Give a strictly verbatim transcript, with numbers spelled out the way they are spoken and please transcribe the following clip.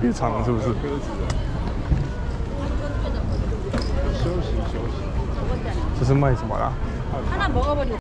别长，是不是？ 休息休息。 这是卖什么啦？